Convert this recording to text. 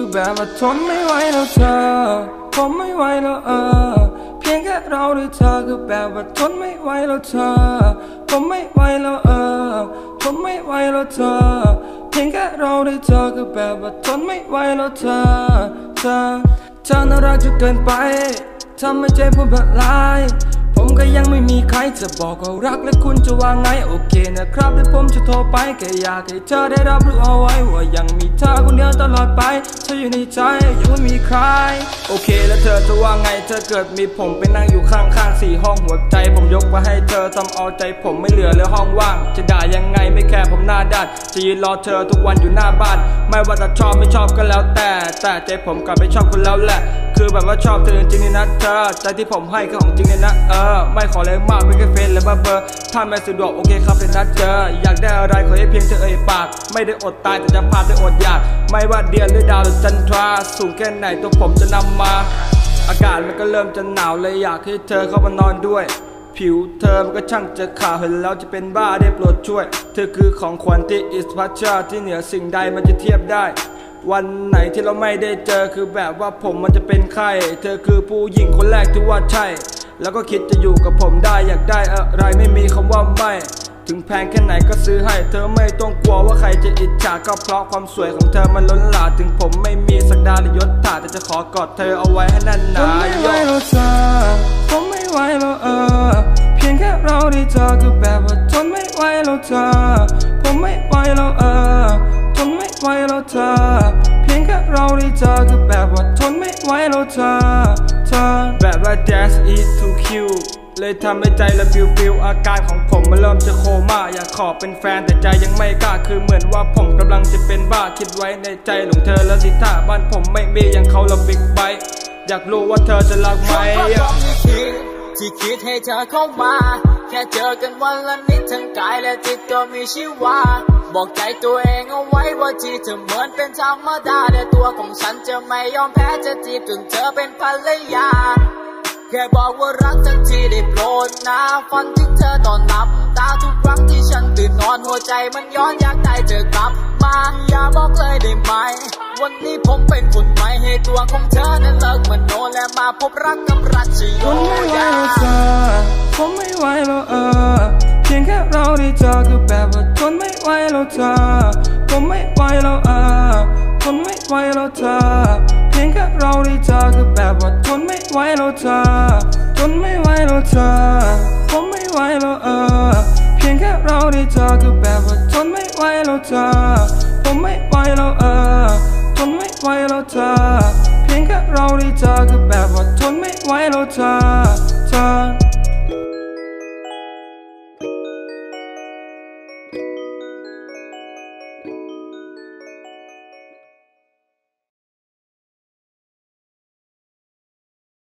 แบบว่าทนไม่ไหวแล้วเธอผมไม่ไหวแล้วเพียงแค่เราได้เธอคือแบบว่าทนไม่ไหวแล้วเธอผมไม่ไหวแล้วผมไม่ไหวแล้วเธอเพียงแค่เราได้เธอคือแบบว่าทนไม่ไหวแล้วเธอน่ารักจนเกินไปทำให้ใจผมละลายผมก็ยังไม่มีใครจะบอกว่ารักและคุณจะว่าไงโอเคนะครับเดี๋ยวผมจะโทรไปแค่อยากให้เธอได้รับรู้เอาไว้ว่ายังมีเธอคนเดียวตลอดไปเธออยู่ในใจยังไม่มีใครโอเคแล้วเธอจะว่าไงเธอเกิดมีผมไปนั่งอยู่ข้างๆ4 ห้องหัวใจผมยกมาให้เธอทำเอาใจผมไม่เหลือเลยห้องว่างจะด่ายังไงไม่แคร์ผมหน้าด้านจะยืนรอเธอทุกวันอยู่หน้าบ้านไม่ว่าจะชอบไม่ชอบก็แล้วแต่ใจผมกลับไม่ชอบคุณแล้วแหละคือแบบว่าชอบเธอจริงๆนะเธอใจที่ผมให้คือของจริงเลยนะไม่ขออะไรมากไม่แค่เฟซและเบอร์ถ้าไม่สะดวกโอเคครับเลยนะเจออยากได้อะไรขอให้เพียงเธอเอ่ยปากไม่ได้อดตายแต่จะพาเธออดอยากไม่ว่าเดือนหรือดาวหรือจันทราสูงแค่ไหนตัวผมจะนำมาอากาศมันก็เริ่มจะหนาวเลยอยากให้เธอเข้ามานอนด้วยผิวเธอมันก็ช่างจะขาวเห็นแล้วจะเป็นบ้าได้โปรดช่วยเธอคือของขวัญที่อิสพัชชาที่เหนือสิ่งใดมันจะเทียบได้วันไหนที่เราไม่ได้เจอคือแบบว่าผมมันจะเป็นไข้เธอคือผู้หญิงคนแรกที่ว่าใช่แล้วก็คิดจะอยู่กับผมได้อยากได้อะไรไม่มีคำว่าไม่ถึงแพงแค่ไหนก็ซื้อให้เธอไม่ต้องกลัวว่าใครจะอิจฉาก็เพราะความสวยของเธอมันล้นหลามถึงผมไม่มีศักดาหรือยศถาแต่จะขอกอดเธอเอาไว้ให้แน่นหนาผมไม่ไหวแล้วเธอผมไม่ไหวแล้วเพียงแค่เราได้เจอคือแบบว่าทนไม่ไหวแล้วเธอผมไม่ไหวแล้วทนไม่ไหวแล้วเธอเพียงแค่เราได้เจอคือแบบว่าทนไม่ไหวแล้วเธอแบบว่า That's it to kill เลยทำให้ใจละปิวอาการของผมมันเริ่มจะโคม่าอยากขอเป็นแฟนแต่ใจยังไม่กล้าคือเหมือนว่าผมกำลังจะเป็นบ้าคิดไว้ในใจหลงเธอแล้วสิท่าบ้านผมไม่มีอย่างเขาเราบิ๊กไบค์อยากรู้ว่าเธอจะรักไหมที่คิดให้เธอเข้ามาแค่เจอกันวันละนิดทั้งกายและจิตก็มีชีวาบอกใจตัวเองเอาไว้ว่าที่เธอเหมือนเป็นธรรมดาแต่ตัวของฉันจะไม่ยอมแพ้จะจีบจนเธอเป็นภรรยาแค่บอกว่ารักทันทีได้โปรดนะฝันถึงเธอตอนหลับตาทุกครั้งที่ฉันตื่นนอนหัวใจมันย้อนอยากได้เธอกลับมาอย่าบอกเลยได้ไหมวันนี้ผมเป็นคนใหม่ให้ตัวของเธอนั้นเลิกมโนและมาพบรักกับรัชโยผมไม่ไหวแล้วเพียงแค่เราได้เจอคือแบบว่าทนไม่ไหวแล้วเธอผมไม่ไหวแล้วทนไม่ไหวแล้วเธอเพียงแค่เราได้เจอคือแบบว่าทนไม่ไหวแล้วเธอทนไม่ไหวแล้วเธอผมไม่ไหวแล้วเพียงแค่เราได้เจอคือแบบว่าทนไม่ไหวแล้วเธอผมไม่ไหวแล้วทนไม่ไหวแล้วเธอเพียงแค่เราได้เจอคือแบบว่าทนไม่ไหวแล้วเธอ